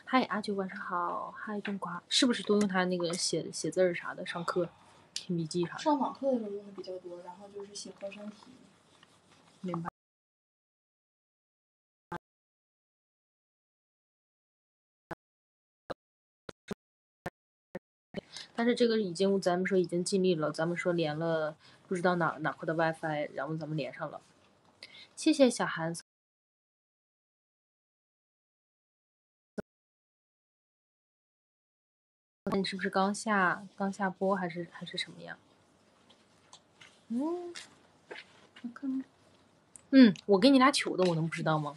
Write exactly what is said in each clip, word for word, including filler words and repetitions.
嗨，阿九晚上好。嗨，冬瓜，是不是都用它那个写写字儿啥的？上课听笔记啥的？ 上网课的时候用的比较多，然后就是写高山题。 明白。但是这个已经咱们说已经尽力了，咱们说连了不知道哪哪块的 WiFi，然后咱们连上了。谢谢小韩。你是不是刚下刚下播还是还是什么样？嗯，我看，嗯，我给你俩糗的，我能不知道吗？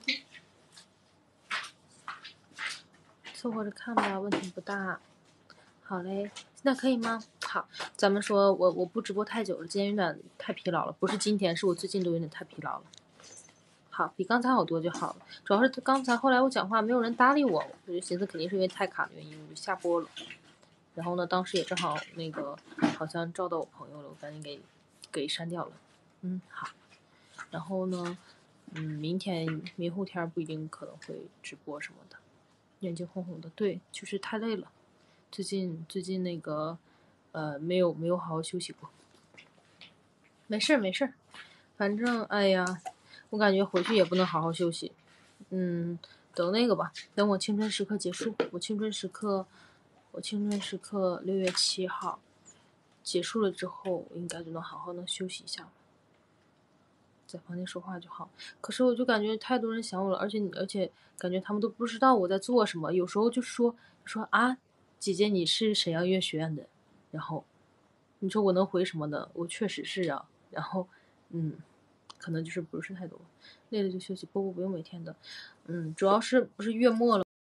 凑合着看吧，问题不大。好嘞，现在可以吗？好，咱们说我我不直播太久了，今天有点太疲劳了，不是今天，是我最近都有点太疲劳了。好，比刚才好多就好了。主要是刚才后来我讲话没有人搭理我，我就寻思肯定是因为太卡的原因，我就下播了。然后呢，当时也正好那个好像照到我朋友了，我赶紧给给删掉了。嗯，好。然后呢，嗯，明天明后天不一定可能会直播什么的。眼睛红红的，对，就是太累了。最近最近那个呃没有没有好好休息过。没事没事，反正哎呀，我感觉回去也不能好好休息。嗯，等那个吧，等我青春时刻结束，我青春时刻，我青春时刻六月七号结束了之后，应该就能好好的休息一下了。在房间说话就好，可是我就感觉太多人想我了，而且而且感觉他们都不知道我在做什么，有时候就说说啊，姐姐你是沈阳音乐学院的，然后你说我能回什么呢？我确实是啊，然后嗯，可能就是不是太多，累了就休息，不不不用每天的，嗯，主要是不是月末了，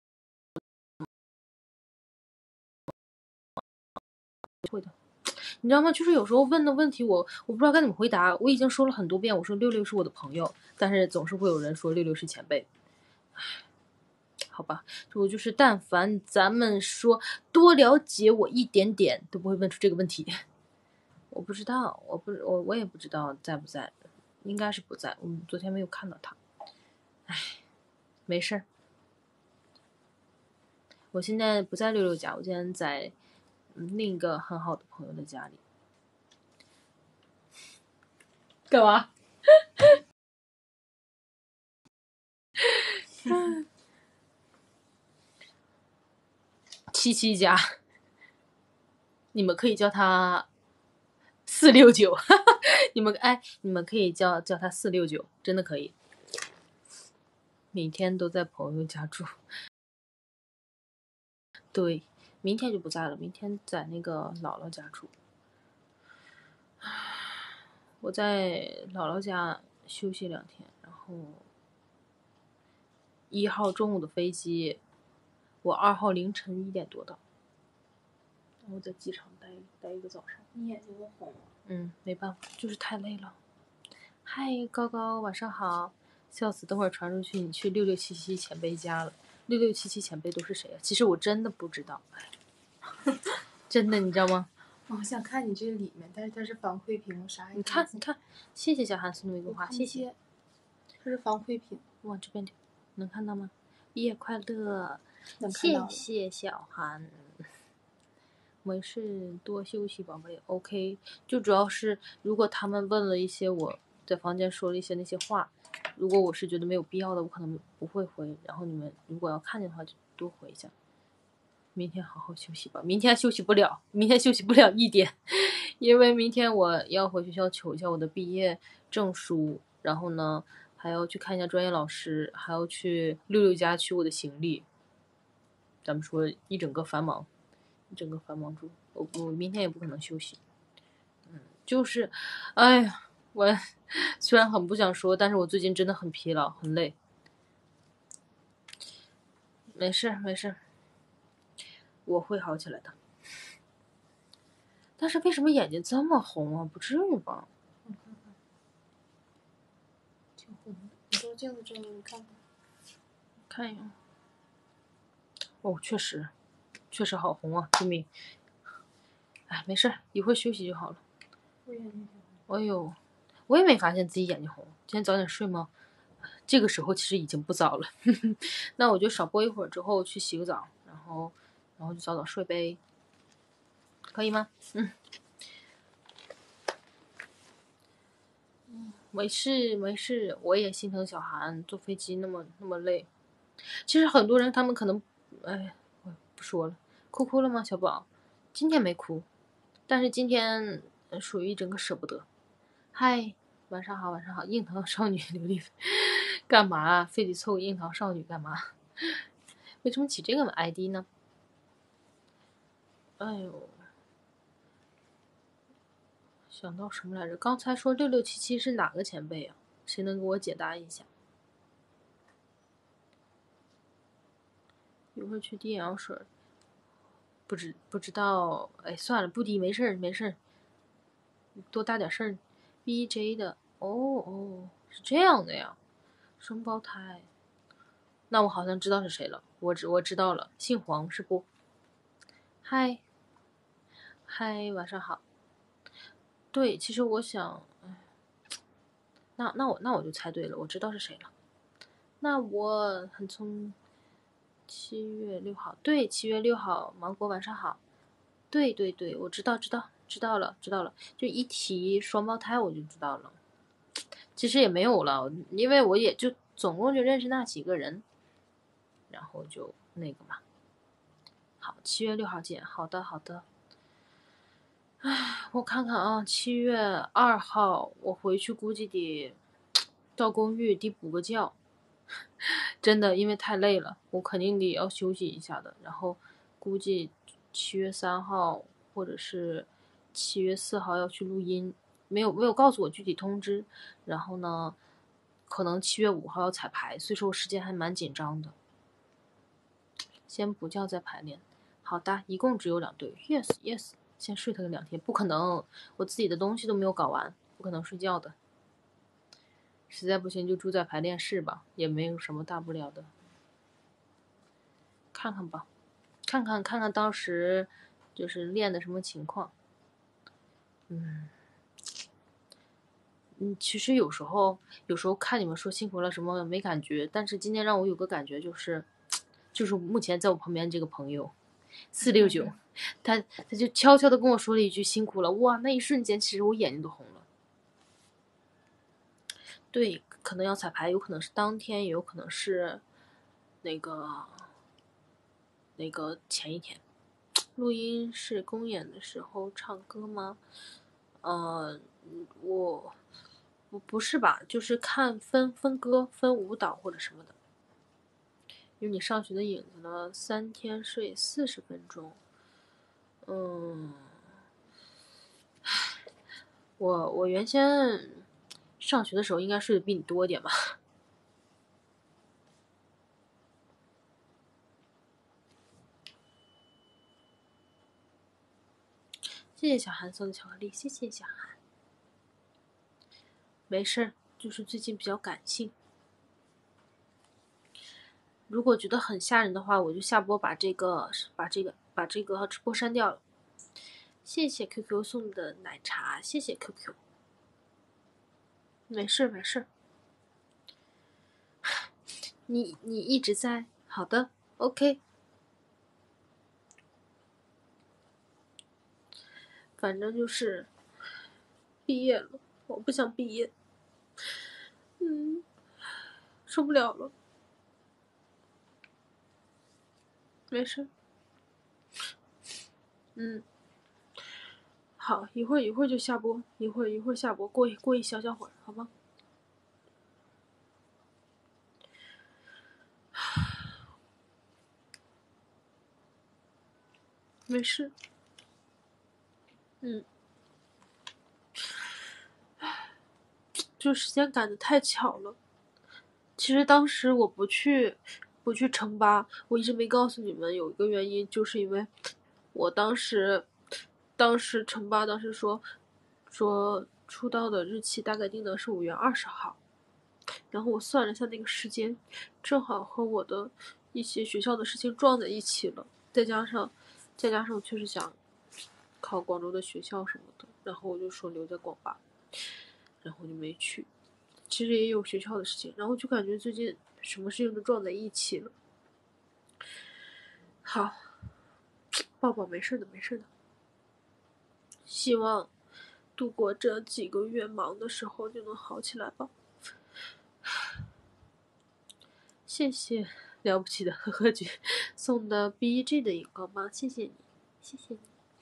会的。你知道吗？就是有时候问的问题我，我我不知道该怎么回答。我已经说了很多遍，我说六六是我的朋友，但是总是会有人说六六是前辈。好吧，我就是但凡咱们说多了解我一点点，都不会问出这个问题。我不知道，我不我我也不知道在不在，应该是不在。我们昨天没有看到他。唉，没事儿。我现在不在六六家，我现在在另一个很好的朋友的家里。干嘛？七七家，你们可以叫他四六九，你们哎，你们可以叫叫他四六九，真的可以。每天都在朋友家住。对，明天就不在了，明天在那个姥姥家住。我在姥姥家休息两天，然后一号中午的飞机，我二号凌晨一点多到。我在机场待待一个早上。 你眼睛都红了。 嗯，没办法，就是太累了。嗨，高高，晚上好。笑死，等会儿传出去，你去六六七七前辈家了。六六七七前辈都是谁啊？其实我真的不知道，真的，你知道吗？ 我想看你这里面，但是它是防窥屏，我啥也你看，你看，谢谢小韩送的一个花，谢谢。 它是防窥屏， 往这边点，能看到吗？毕业快乐， 能看到了。 谢谢小韩。没事，多休息，宝贝。OK， 就主要是如果他们问了一些我在房间说了一些那些话，如果我是觉得没有必要的，我可能不会回。然后你们如果要看见的话，就多回一下。明天好好休息吧，明天休息不了，明天休息不了一点，因为明天我要回学校求一下我的毕业证书，然后呢还要去看一下专业老师，还要去六六家取我的行李。咱们说一整个繁忙。整个繁忙住，我我明天也不可能休息，嗯，就是，哎呀，我虽然很不想说，但是我最近真的很疲劳，很累。没事没事，我会好起来的。但是为什么眼睛这么红啊？不至于吧？ 我看看，挺红的。你照镜子照着看看。 看一眼。哦，确实，确实好红啊！救命！哎，没事，一会儿休息就好了。 我眼睛挺红。 哎呦，我也没发现自己眼睛红。今天早点睡吗？ 这个时候其实已经不早了。那我就少播一会儿之后去洗个澡，然后然后就早早睡呗，可以吗？嗯。没事没事，我也心疼小韩，坐飞机那么那么累。其实很多人他们可能，哎，我不说了。哭哭了吗，小宝？今天没哭，但是今天属于一整个舍不得。嗨，晚上好，晚上好，樱桃少女刘丽，干嘛？非得凑个樱桃少女干嘛？为什么起这个 I D 呢？哎呦，想到什么来着？刚才说六六七七是哪个前辈啊？谁能给我解答一下？一会儿去滴眼药水，不知不知道。哎，算了，不滴没事儿没事儿，多大点事儿。B J 的，哦哦，是这样的呀，双胞胎。那我好像知道是谁了，我知我知道了，姓黄是不？嗨，嗨，晚上好。对，其实我想，那那我那我就猜对了，我知道是谁了。那我很聪。七月六号，对，七月六号，芒果晚上好。对对对，我知道知道知道了知道了，就一提双胞胎我就知道了。其实也没有了，因为我也就总共就认识那几个人，然后就那个嘛。好，七月六号见。好的好的。唉，我看看啊，七月二号我回去估计得到公寓得补个觉。真的，因为太累了，我肯定得要休息一下的。然后估计七月三号或者是七月四号要去录音，没有没有告诉我具体通知。然后呢，可能七月五号要彩排，所以说我时间还蛮紧张的。先补觉再排练。好的，一共只有两队。Yes yes， 先睡他个两天，不可能，我自己的东西都没有搞完，不可能睡觉的。实在不行就住在排练室吧，也没有什么大不了的。看看吧，看看看看当时就是练的什么情况。嗯嗯，其实有时候有时候看你们说辛苦了什么没感觉，但是今天让我有个感觉就是，就是目前在我旁边这个朋友四六九，他他就悄悄的跟我说了一句辛苦了，哇，那一瞬间其实我眼睛都红了。对，可能要彩排，有可能是当天，也有可能是那个那个前一天。录音是公演的时候唱歌吗？呃，我不不是吧，就是看分分歌、分舞蹈或者什么的。有你上学的影子了，三天睡四十分钟。嗯，我我原先上学的时候应该睡得比你多一点吧。谢谢小韩送的巧克力，谢谢小韩。没事，就是最近比较感性。如果觉得很吓人的话，我就下播把这个把这个把这个直播删掉了。谢谢 Q Q 送的奶茶，谢谢 Q Q。没事没事，你你一直在，好的 ，OK。反正就是毕业了，我不想毕业，嗯，受不了了。没事，嗯，好，一会儿一会儿就下播，一会儿一会儿下播，过一过一小小会儿，好吗？没事，嗯，就时间赶得太巧了。其实当时我不去，不去成巴，我一直没告诉你们，有一个原因，就是因为我当时，当时成巴当时说，说出道的日期大概定的是五月二十号，然后我算了一下那个时间，正好和我的一些学校的事情撞在一起了，再加上，再加上我确实想考广州的学校什么的，然后我就说留在广巴，然后我就没去。 其实也有学校的事情，然后就感觉最近什么事情都撞在一起了。好，抱抱，没事的，没事的。希望度过这几个月忙的时候就能好起来吧。谢谢了不起的呵呵君送的 B E G 的荧光棒，谢谢你，谢谢你。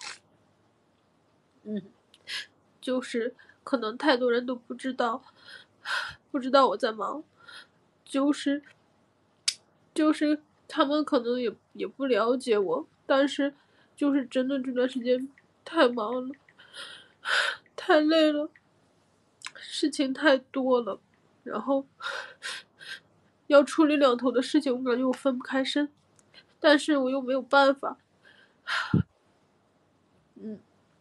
嗯，就是可能太多人都不知道，不知道我在忙，就是就是他们可能也也不了解我，但是就是真的这段时间太忙了，太累了，事情太多了，然后要处理两头的事情，我感觉我分不开身，但是我又没有办法。嗯，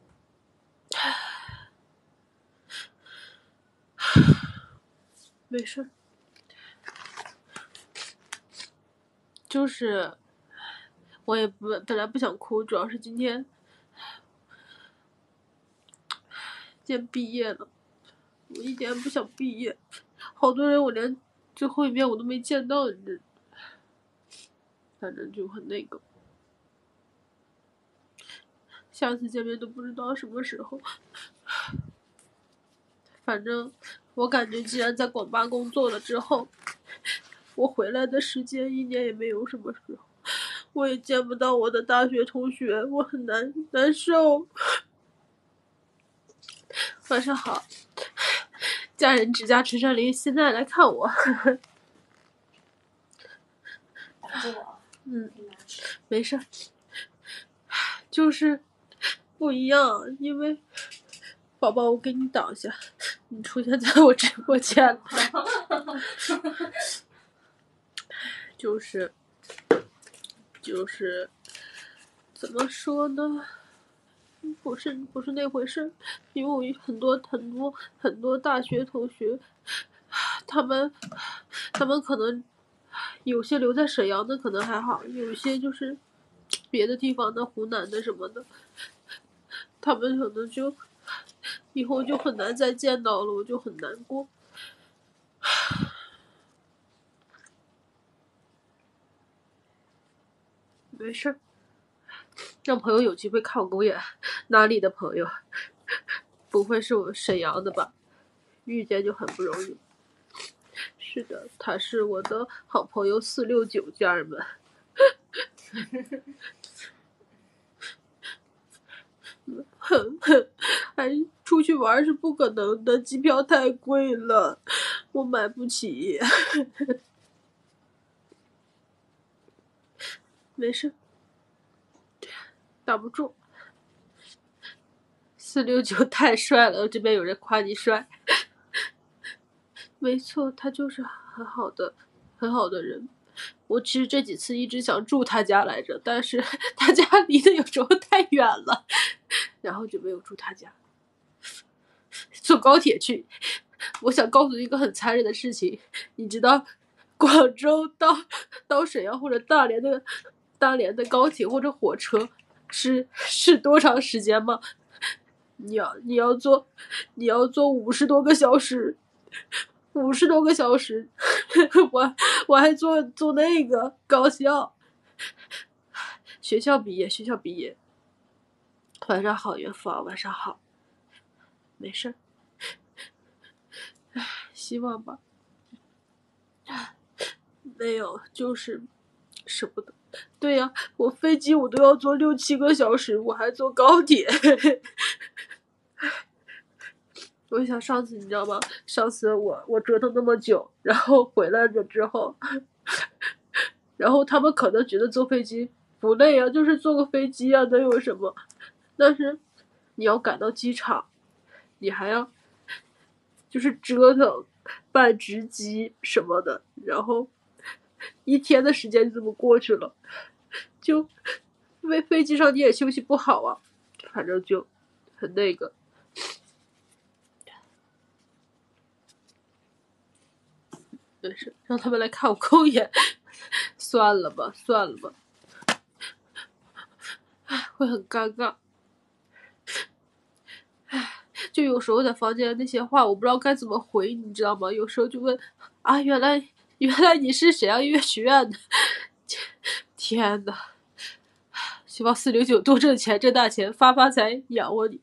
没事，就是我也不本来不想哭，主要是今天今天毕业了，我一点也不想毕业，好多人我连最后一面我都没见到，你这反正就很那个。下次见面都不知道什么时候。反正我感觉既然在广巴工作了之后，我回来的时间一年也没有什么时候，我也见不到我的大学同学，我很难难受。晚上好，家人之家陈善林现在来看我。嗯，没事，就是不一样，因为宝宝，我给你挡一下，你出现在我直播间了。就是就是怎么说呢？不是不是那回事，因为我很多很多很多大学同学，他们他们可能有些留在沈阳的可能还好，有些就是别的地方的湖南的什么的，他们可能就以后就很难再见到了，我就很难过。没事，让朋友有机会看我公演。哪里的朋友？不会是我们沈阳的吧？遇见就很不容易。是的，他是我的好朋友四六九，家人们。还出去玩是不可能的，机票太贵了，我买不起。没事，打不住。四六九太帅了，这边有人夸你帅。没错，他就是很好的很好的人。我其实这几次一直想住他家来着，但是他家离得有时候太远了，然后就没有住他家。坐高铁去。我想告诉你一个很残忍的事情，你知道广州到到沈阳或者大连的大连的高铁或者火车是是多长时间吗？你要你要坐你要坐五十多个小时，五十多个小时，我我还坐坐那个高校，学校毕业学校毕业。晚上好，岳父，晚上好，没事，唉，希望吧。没有，就是舍不得。对呀、啊，我飞机我都要坐六七个小时，我还坐高铁。我想上次你知道吗？上次我我折腾那么久，然后回来了之后，然后他们可能觉得坐飞机不累啊，就是坐个飞机啊，能有什么？但是你要赶到机场，你还要就是折腾办值机什么的，然后一天的时间就这么过去了，就飞飞机上你也休息不好啊，反正就很那个。没事，让他们来看我公演，算了吧，算了吧，唉，会很尴尬。唉，就有有时候在房间那些话我不知道该怎么回，你知道吗？有时候就问啊，原来原来你是沈阳音乐学院的，天呐，希望四零九多挣钱，挣大钱，发发财，养活你。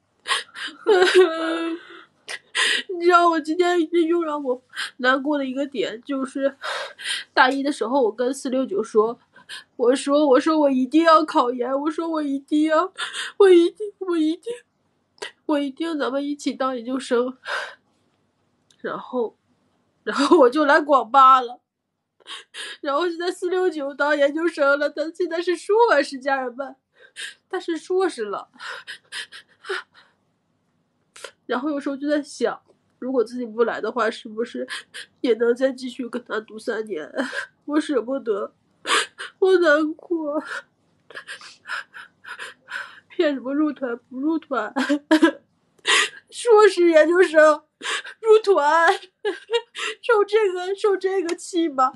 你知道我今天又让我难过的一个点就是，大一的时候我跟四六九说，我说我说我一定要考研，我说我一定要，我一定我一定我一定咱们一起当研究生。然后，然后我就来广巴了，然后现在四六九当研究生了，他现在是硕士，家人们，他是硕士了。然后有时候就在想，如果自己不来的话，是不是也能再继续跟他读三年？我舍不得，我难过。骗什么入团不入团？硕士研究生入团，受这个受这个气吗？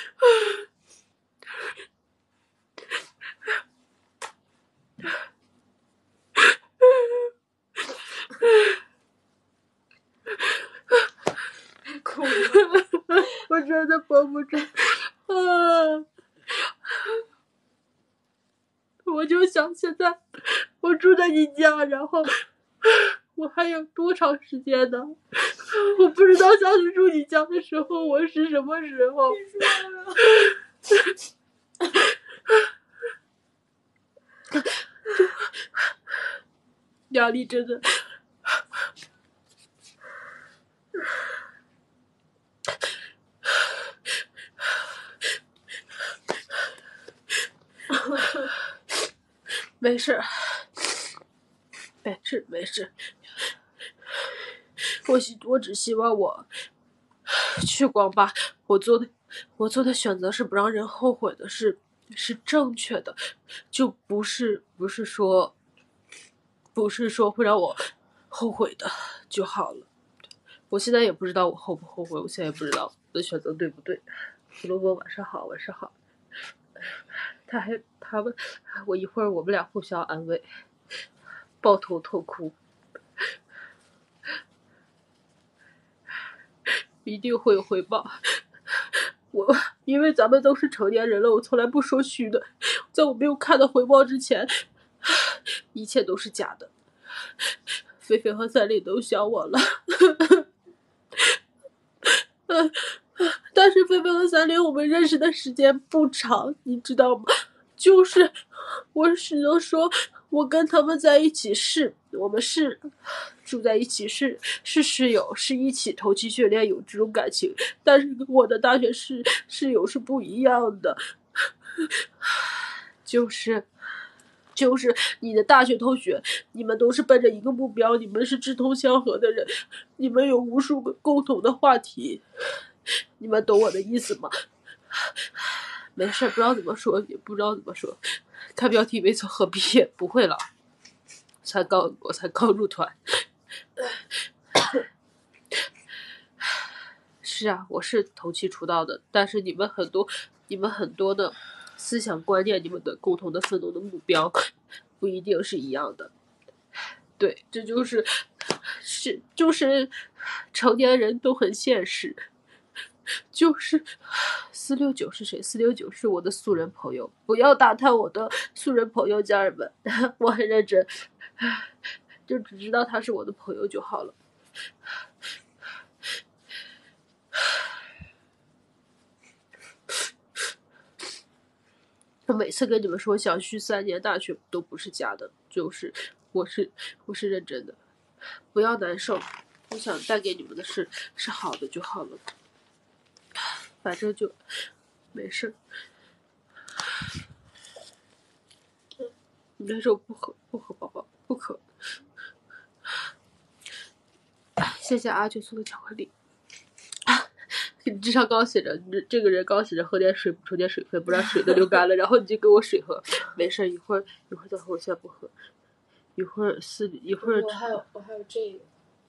哭了， 我真的绷不住啊！我就想现在我住在你家，然后我还有多长时间呢？我不知道下次住你家的时候我是什么时候。压力真的。没事，没事，没事。我希我只希望我去广巴，我做的我做的选择是不让人后悔的，是是正确的，就不是不是说不是说会让我后悔的就好了。我现在也不知道我后不后悔，我现在也不知道我的选择对不对。胡萝卜晚上好，晚上好。他还他们，我一会儿我们俩互相安慰，抱头痛哭。一定会有回报。我因为咱们都是成年人了，我从来不说虚的。在我没有看到回报之前，一切都是假的。菲菲和三林都想我了。但是菲菲和三林我们认识的时间不长，你知道吗？就是我只能说我跟他们在一起是我们是住在一起，是是室友，是一起投机训练，有这种感情。但是我的大学室室友是不一样的，就是就是你的大学同学，你们都是奔着一个目标，你们是志同相合的人，你们有无数个共同的话题，你们懂我的意思吗？没事，不知道怎么说，也不知道怎么说。看标题没错，何必也不会了。才刚，我才刚入团。是啊，我是投期出道的，但是你们很多，你们很多的思想观念，你们的共同的奋斗的目标，不一定是一样的。对，这就是是就是成年人都很现实。就是四六九是谁？四六九是我的素人朋友，不要打探我的素人朋友，家人们，我很认真，就只知道他是我的朋友就好了。我每次跟你们说想续三年大学都不是假的，就是我是我是认真的，不要难受，我想带给你们的是是好的就好了。反正就没事。你那时候不喝不喝，宝宝不喝。谢谢阿九送的巧克力。你这上刚写着，你这个人刚写着喝点水补充点水分，不然水都流干了。然后你就给我水喝，没事，一会儿一会儿再喝，我现在不喝。一会儿四一会儿。 我还有我还有这个。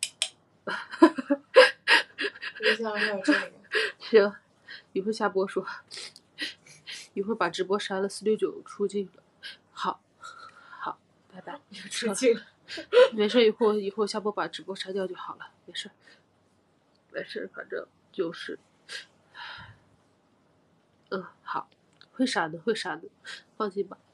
冰箱还有这个。 行。一会儿下播说，一会儿把直播删了，四六九出镜了。好，好，拜拜。 出镜了。 没事，以后以后下播把直播删掉就好了，没事，没事，反正就是，嗯，好，会删的，会删的，放心吧。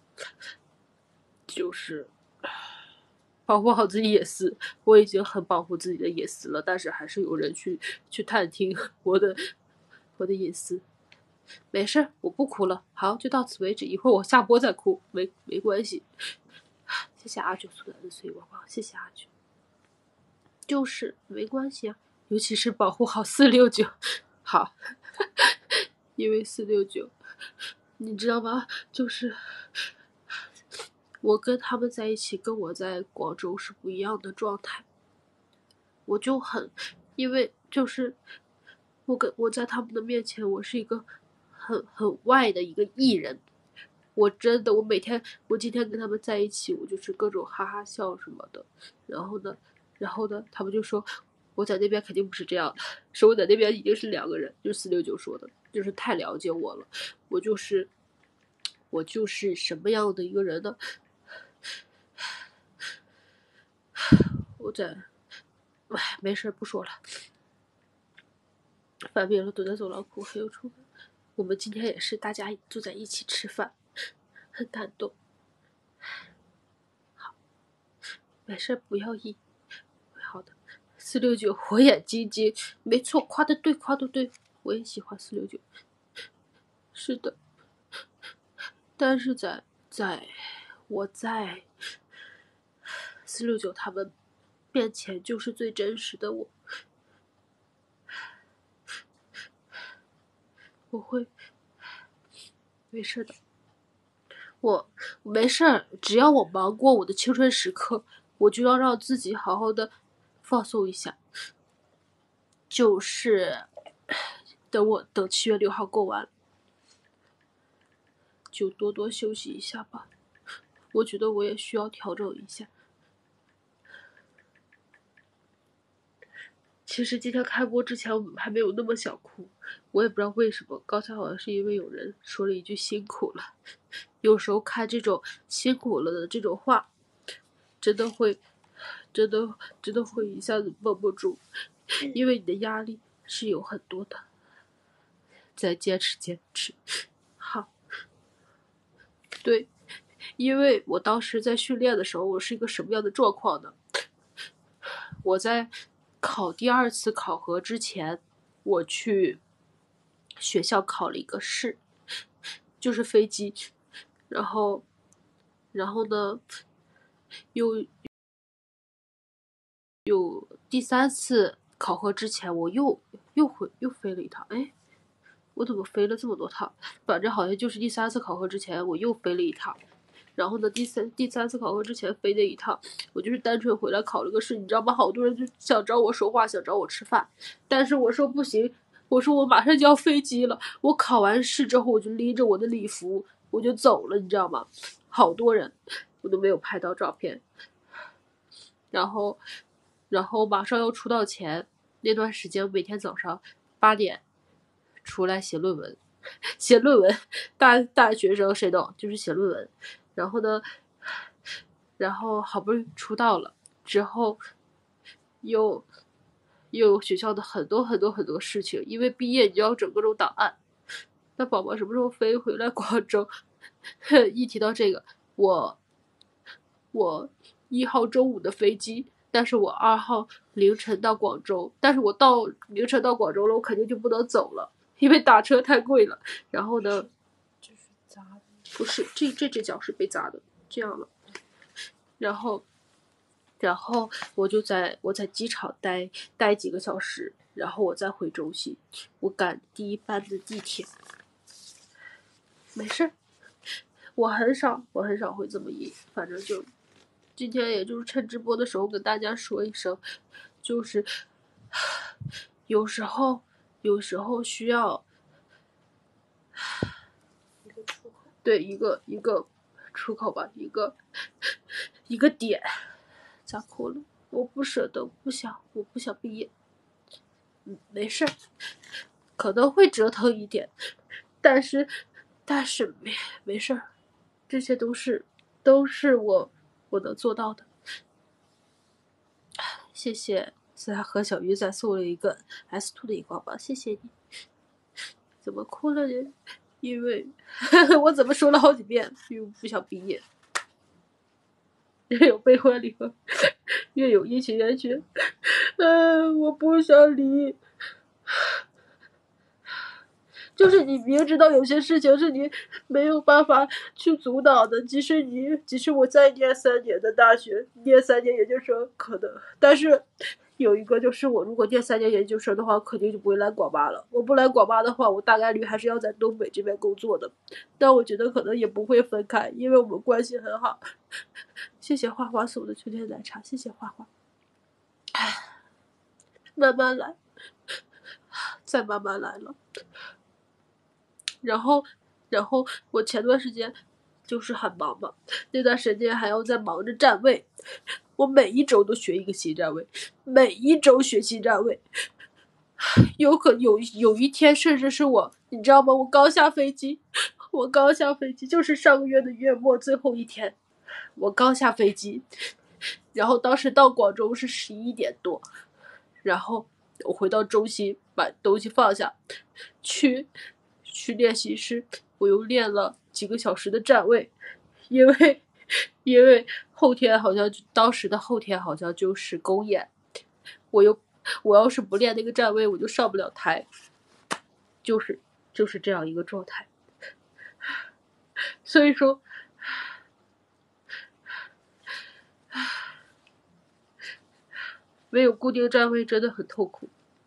就是保护好自己隐私，我已经很保护自己的隐私了，但是还是有人去去探听我的我的隐私。没事，我不哭了。好，就到此为止，一会儿我下播再哭，没没关系。谢谢阿九送来的碎光光，谢谢阿九。就是没关系啊，尤其是保护好四六九。好，因为四六九，你知道吗？就是我跟他们在一起，跟我在广州是不一样的状态。我就很，因为就是我跟我在他们的面前，我是一个很很外的一个艺人。我真的，我每天，我今天跟他们在一起，我就是各种哈哈笑什么的。然后呢，然后呢，他们就说我在那边肯定不是这样的，说我在那边已经是两个人，就是四六九说的，就是太了解我了。我就是我就是什么样的一个人呢？我在，哎，没事不说了。翻遍了躲在走廊哭，还有出门。我们今天也是大家坐在一起吃饭，很感动。好，没事不要意。好的，四六九火眼金睛，没错，夸的对，夸的对，我也喜欢四六九。是的，但是在在我在四六九他们面前就是最真实的我。我会没事的，我没事，只要我忙过我的青春时刻，我就要让自己好好的放松一下。就是等我等七月六号过完，就多多休息一下吧。我觉得我也需要调整一下。其实今天开播之前我们还没有那么想哭，我也不知道为什么。刚才好像是因为有人说了一句辛苦了，有时候看这种辛苦了的这种话，真的会，真的真的会一下子绷不住，因为你的压力是有很多的。再坚持坚持，好，对，因为我当时在训练的时候，我是一个什么样的状况呢？我在考第二次考核之前，我去学校考了一个试，就是飞机，然后，然后呢，又有第三次考核之前，我又又回又飞了一趟，哎，我怎么飞了这么多趟？反正好像就是第三次考核之前，我又飞了一趟。然后呢，第三第三次考核之前飞那一趟，我就是单纯回来考了个试，你知道吗？好多人就想找我说话，想找我吃饭，但是我说不行，我说我马上就要飞机了。我考完试之后，我就拎着我的礼服，我就走了，你知道吗？好多人，我都没有拍到照片。然后，然后马上要出道前那段时间，每天早上八点出来写论文，写论文，大大学生谁懂？就是写论文。然后呢，然后好不容易出道了之后，又又有学校的很多很多很多事情，因为毕业你就要整各种档案。那宝宝什么时候飞回来广州？一提到这个，我我一号周五的飞机，但是我二号凌晨到广州，但是我到凌晨到广州了，我肯定就不能走了，因为打车太贵了。然后呢， 这是砸的， 不是这这只脚是被砸的，这样了。然后，然后我就在我在机场待待几个小时，然后我再回中心，我赶第一班的地铁。没事，我很少我很少会这么硬，反正就今天也就是趁直播的时候跟大家说一声，就是有时候有时候需要一个出口。 对一个一个出口吧，一个一个点。咋哭了？我不舍得，不想，我不想毕业。嗯，没事，可能会折腾一点，但是但是没没事，这些都是都是我我能做到的。 谢谢斯拉和小鱼仔送了一个 S 二 的荧光棒，谢谢你。怎么哭了呢？因为我怎么说了好几遍，因为我不想毕业。越有悲欢离合，越有阴晴圆缺。嗯，我不想离。就是你明知道有些事情是你没有办法去阻挡的，即使你即使我再念三年的大学，念三年研究生可能，但是有一个就是我如果念三年研究生的话，肯定就不会来广巴了。我不来广巴的话，我大概率还是要在东北这边工作的，但我觉得可能也不会分开，因为我们关系很好。谢谢花花送的秋天奶茶，谢谢花花。慢慢来，再慢慢来了。然后，然后我前段时间就是很忙嘛，那段时间还要在忙着站位，我每一周都学一个新站位，每一周学新站位。有可有有一天甚至是我，你知道吗？我刚下飞机，我刚下飞机，就是上个月的月末最后一天，我刚下飞机，然后当时到广州是十一点多，然后我回到中心把东西放下，去。去练习室，我又练了几个小时的站位，因为因为后天好像当时的后天好像就是公演，我又我要是不练那个站位，我就上不了台，就是就是这样一个状态。所以说，没有固定站位真的很痛苦。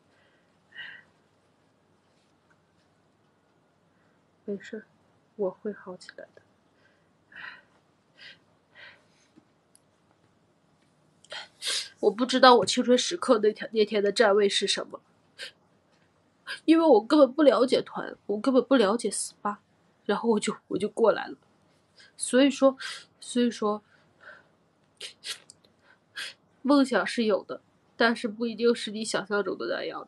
没事，我会好起来的。我不知道我青春时刻那天那天的站位是什么，因为我根本不了解团，我根本不了解 S P A， 然后我就我就过来了。所以说，所以说，梦想是有的，但是不一定是你想象中的那样的。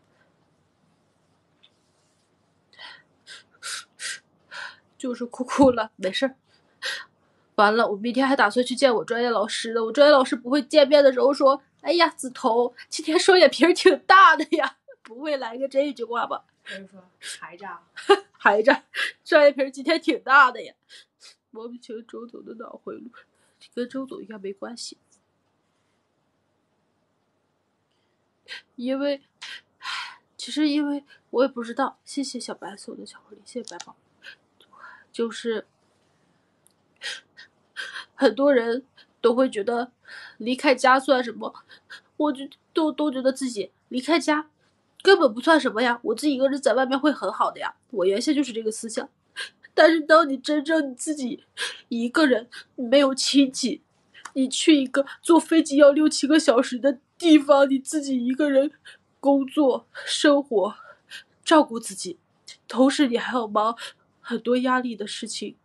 就是哭哭了，没事。完了，我明天还打算去见我专业老师呢。我专业老师不会见面的时候说：“哎呀，梓潼，今天双眼皮挺大的呀。”不会来个这一句话吧？ 他就说孩子， 孩子，双眼皮今天挺大的呀。摸不清周总的脑回路，跟周总应该没关系。因为，其实因为我也不知道。谢谢小白送的巧克力，谢谢白宝。就是很多人都会觉得离开家算什么，我就都都觉得自己离开家根本不算什么呀，我自己一个人在外面会很好的呀，我原先就是这个思想。但是当你真正你自己一个人，你没有亲戚，你去一个坐飞机要六七个小时的地方，你自己一个人工作生活照顾自己，同时你还要忙很多压力的事情，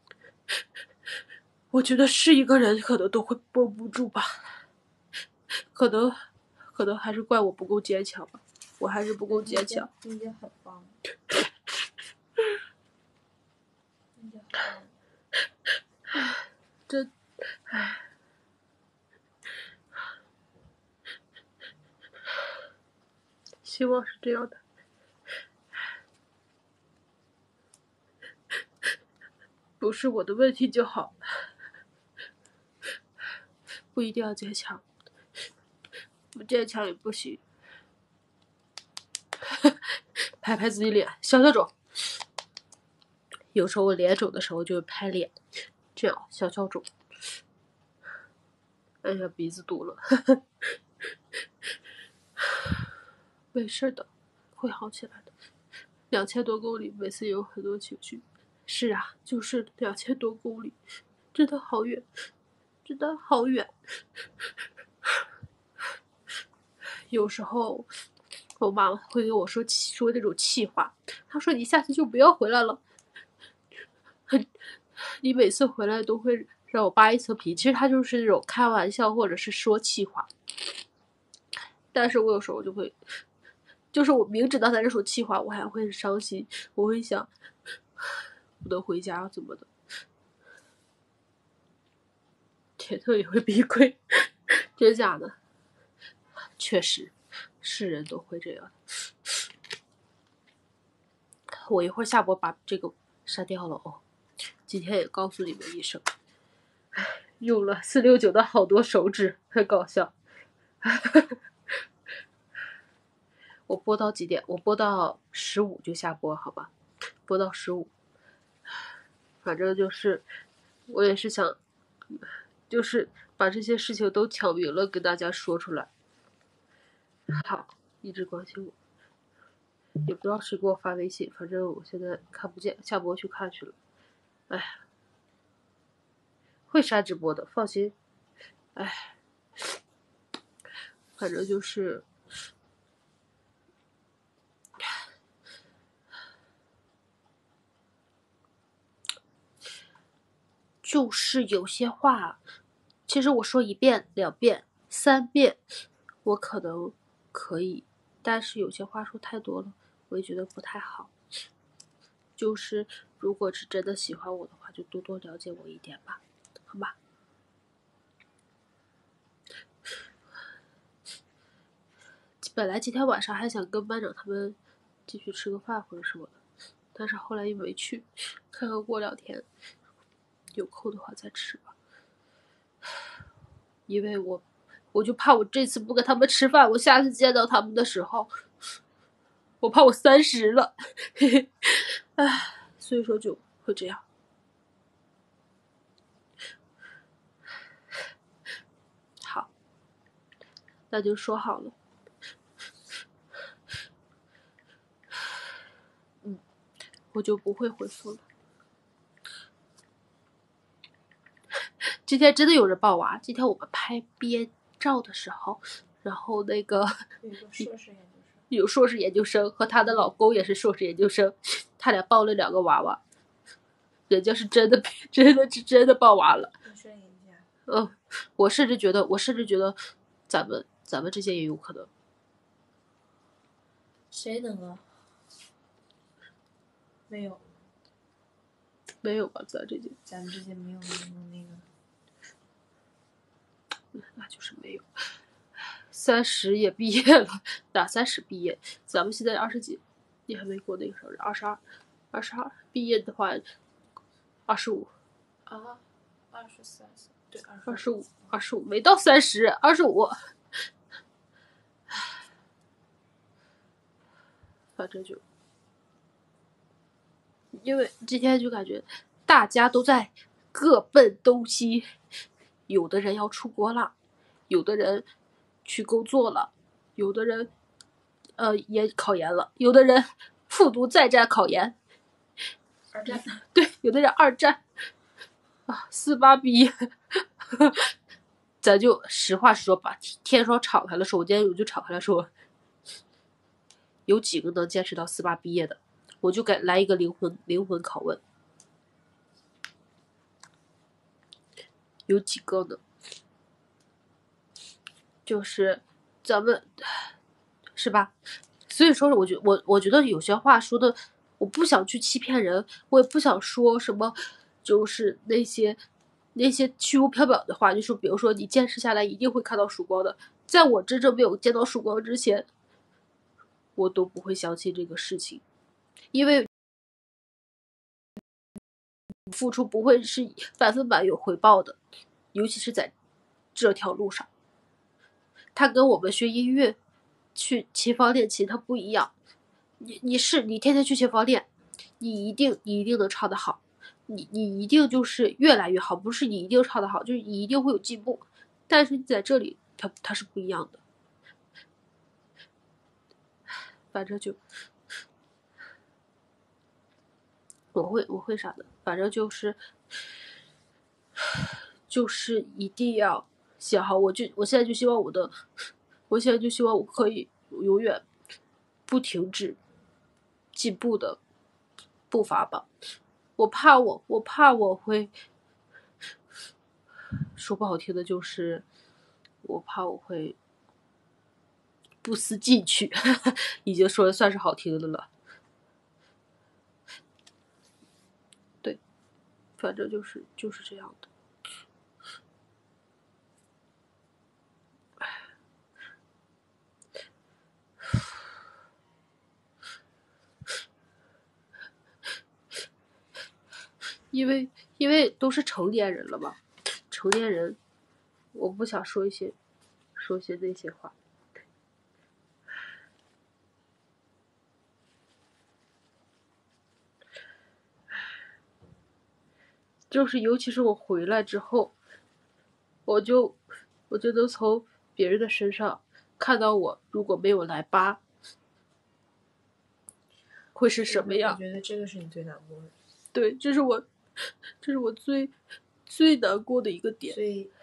我觉得是一个人可能都会绷不住吧。可能可能还是怪我不够坚强吧，我还是不够坚强。 你已经很棒了，你已经很棒了。 这，唉，希望是这样的。不是我的问题就好，不一定要坚强，不坚强也不行。拍拍自己脸，消消肿。有时候我脸肿的时候就会拍脸，这样消消肿。哎呀，鼻子堵了，没事的，会好起来的。两千多公里，每次有很多情绪。是啊，就是两千多公里，真的好远，真的好远。有时候我妈妈会跟我说说那种气话，她说你下次就不要回来了。你每次回来都会让我扒一层皮，其实她就是那种开玩笑或者是说气话。但是我有时候就会，就是我明知道她在说气话，我还会很伤心，我会想不能回家怎么的。铁特也会逼亏，真假的？ 确实，是人都会这样。我一会儿下播把这个删掉了哦。今天也告诉你们一声，用了四六九的好多手指，很搞笑。我播到几点？我播到十五就下播，好吧？播到十五，反正就是我也是想，就是把这些事情都挑明了跟大家说出来。好，一直关心我，也不知道谁给我发微信，反正我现在看不见，下播去看去了。哎呀，会删直播的，放心。哎，反正就是。就是有些话，其实我说一遍、两遍、三遍，我可能可以，但是有些话说太多了，我也觉得不太好。就是如果是真的喜欢我的话，就多多了解我一点吧，好吧？本来今天晚上还想跟班长他们继续吃个饭或者什么的，但是后来又没去，看看过两天有空的话再吃吧。因为我我就怕我这次不跟他们吃饭，我下次见到他们的时候，我怕我三十了，唉，所以说就会这样。好，那就说好了。嗯，我就不会回复了。今天真的有人抱娃。今天我们拍毕业照的时候，然后那个有个硕士研究生， 有硕士研究生和她的老公也是硕士研究生，他俩抱了两个娃娃，人家是真的真的是真的抱娃了。嗯，我甚至觉得，我甚至觉得，咱们咱们之间也有可能。 谁能啊？ 没有， 没有吧？咱这间， 咱们之间没有那个那个。 那就是没有。三十也毕业了，哪三十毕业？咱们现在二十几，你还没过那个生日，二十二，二十二毕业的话，二十五。 啊，二十三岁，对， 二十五，二十五没到三十，二十五。反正就，因为今天就感觉大家都在各奔东西，有的人要出国了，有的人去工作了，有的人呃也考研了，有的人复读再战考研， 二战， 对，有的人二战啊，四八毕业，咱就实话实说，把天窗敞开了说，我今天我就敞开了说，有几个能坚持到四八毕业的，我就给来一个灵魂灵魂拷问，有几个呢？就是咱们是吧？所以说，我觉我我觉得有些话说的，我不想去欺骗人，我也不想说什么，就是那些那些虚无缥缈的话，就是比如说你坚持下来一定会看到曙光的，在我真正没有见到曙光之前，我都不会相信这个事情，因为付出不会是百分百有回报的，尤其是在这条路上。它跟我们学音乐去琴房练琴它不一样，你你是你天天去琴房练，你一定你一定能唱得好，你你一定就是越来越好，不是你一定唱得好，就是你一定会有进步。但是在这里它它是不一样的，反正就我会我会啥的，反正就是就是一定要写好。我就我现在就希望我的，我现在就希望我可以永远不停止进步的步伐吧。我怕我我怕我会说不好听的，就是我怕我会不思进取，已经说的算是好听的了。对，反正就是就是这样的。 因为因为都是成年人了嘛，成年人，我不想说一些说一些那些话。就是尤其是我回来之后，我就我就能从别人的身上看到我如果没有来疤会是什么样。 我觉得这个是你最难过的。 对，这是我这是我最最难过的一个点， 最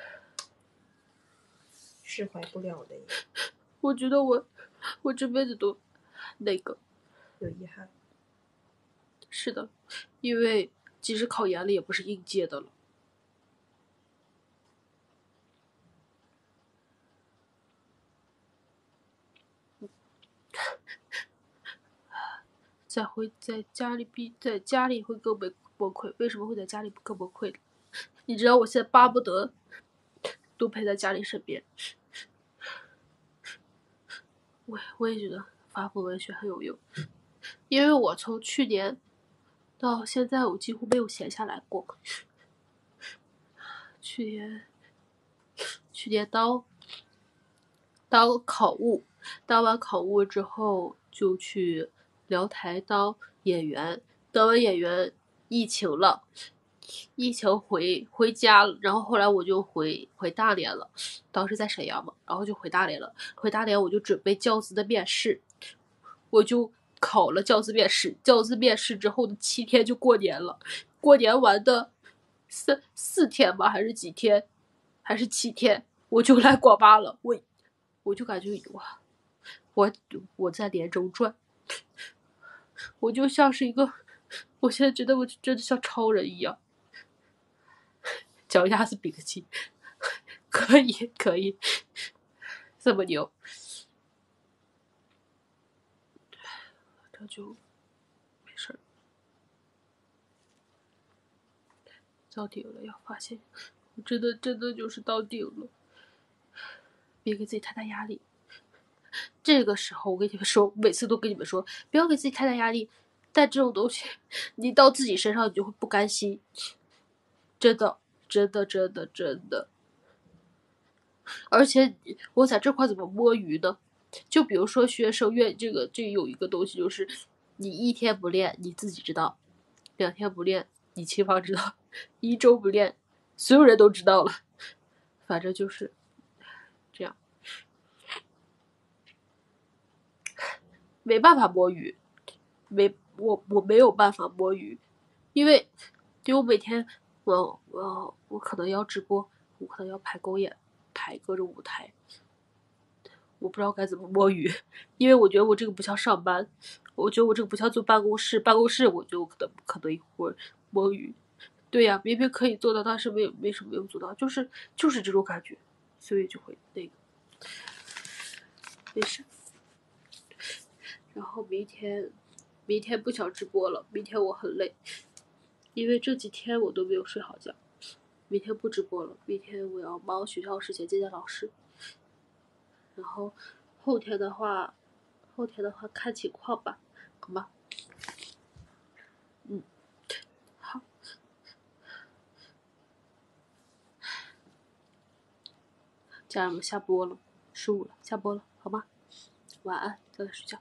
释怀不了的一个。 我觉得我我这辈子都那个有遗憾。 是的，因为即使考研了也不是应届的了。在会在家里比在家里会更崩崩溃，为什么会在家里更崩溃呢？你知道我现在巴不得多陪在家里身边。我我也觉得发布文学很有用，因为我从去年到现在我几乎没有闲下来过。去年去年当当考务，当完考务之后就去辽台当演员，当完演员疫情了，疫情回回家了，然后后来我就回回大连了，当时在沈阳嘛，然后就回大连了，回大连我就准备教资的面试，我就考了教资面试，教资面试之后的七天就过年了，过年完的四四天吧，还是几天，还是七天，我就来广巴了，我我就感觉哇，我我在连轴转，我就像是一个，我现在觉得我真的像超人一样，脚丫子比个鸡，可以可以，这么牛，这就没事儿。到顶了，要发现，我真的真的就是到顶了，别给自己太大压力。这个时候我跟你们说，每次都跟你们说，不要给自己太大压力。但这种东西，你到自己身上你就会不甘心，真的，真的，真的，真的。而且我在这块怎么摸鱼呢？就比如说学声乐这个，这有一个东西就是，你一天不练你自己知道，两天不练你亲方知道，一周不练所有人都知道了，反正就是这样，没办法摸鱼，没我我没有办法摸鱼，因为因为我每天我我我可能要直播，我可能要排公演，排各种舞台。我不知道该怎么摸鱼，因为我觉得我这个不像上班，我觉得我这个不像坐办公室，办公室我就可能可能一会儿摸鱼，对呀、啊，明明可以做到，但是没有为什么没有做到，就是就是这种感觉，所以就会那个，没事。然后明天明天不想直播了，明天我很累，因为这几天我都没有睡好觉，明天不直播了，明天我要忙学校事情，见见老师。然后后天的话，后天的话看情况吧，好吗？嗯，好。家人们下播了，十五了，下播了，好吗？晚安，早点睡觉，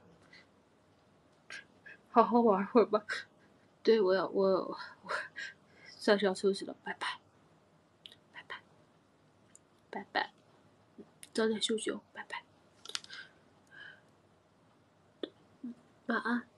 好好玩会儿吧。对，我要我我算是要休息了，拜拜，拜拜，拜拜，早点休息哦，拜拜，晚安。